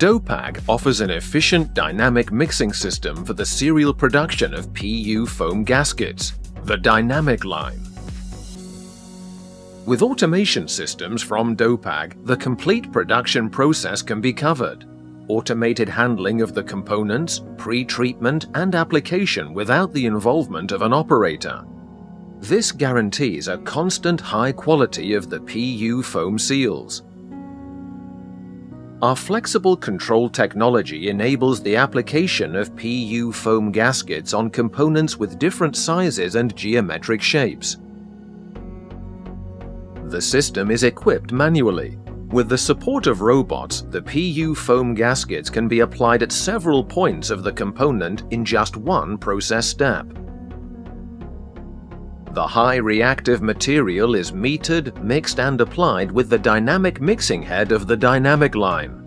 DOPAG offers an efficient dynamic mixing system for the serial production of PU foam gaskets, the dynamicLine. With automation systems from DOPAG, the complete production process can be covered. Automated handling of the components, pre-treatment and application without the involvement of an operator. This guarantees a constant high quality of the PU foam seals. Our flexible control technology enables the application of PU foam gaskets on components with different sizes and geometric shapes. The system is equipped manually. With the support of robots, the PU foam gaskets can be applied at several points of the component in just one process step. The high reactive material is metered, mixed and applied with the dynamic mixing head of the dynamicLine.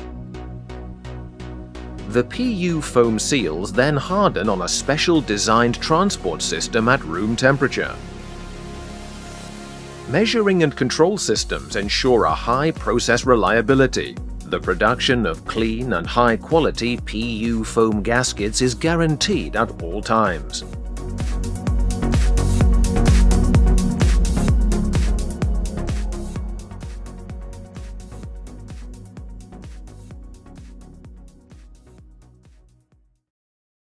The PU foam seals then harden on a special designed transport system at room temperature. Measuring and control systems ensure a high process reliability. The production of clean and high-quality PU foam gaskets is guaranteed at all times.